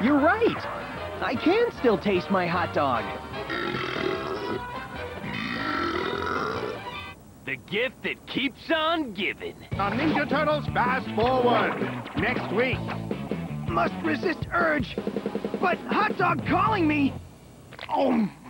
You're right. I can still taste my hot dog. The gift that keeps on giving. Ninja Turtles Fast Forward. Next week. Must resist urge. But hot dog calling me. Oh.